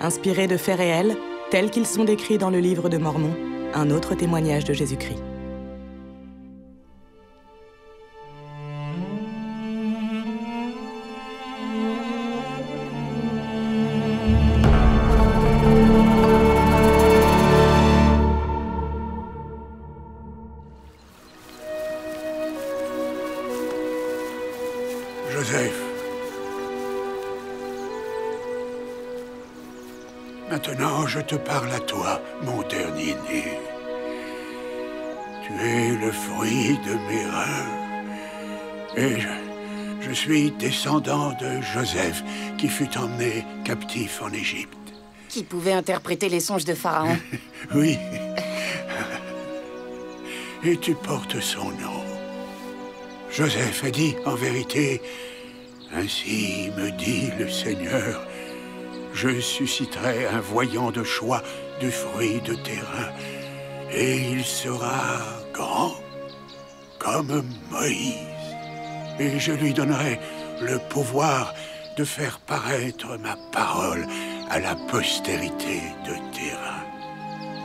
inspirés de faits réels, tels qu'ils sont décrits dans le livre de Mormon, un autre témoignage de Jésus-Christ. Joseph. Maintenant, je te parle à toi, mon dernier-né. Tu es le fruit de mes reins. Et je suis descendant de Joseph, qui fut emmené captif en Égypte. Qui pouvait interpréter les songes de Pharaon. Oui. Et tu portes son nom. Joseph a dit, en vérité, « Ainsi me dit le Seigneur, je susciterai un voyant de choix du fruit de tes reins, et il sera grand comme Moïse. Et je lui donnerai le pouvoir de faire paraître ma parole à la postérité de tes reins. »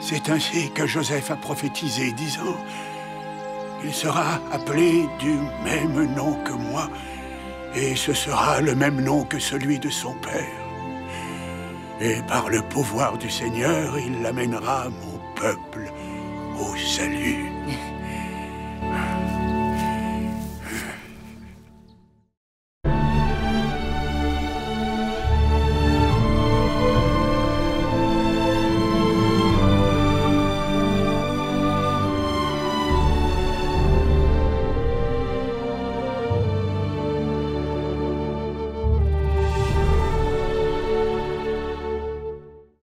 C'est ainsi que Joseph a prophétisé, disant, « Il sera appelé du même nom que moi, et ce sera le même nom que celui de son père. Et par le pouvoir du Seigneur, il amènera mon peuple au salut. »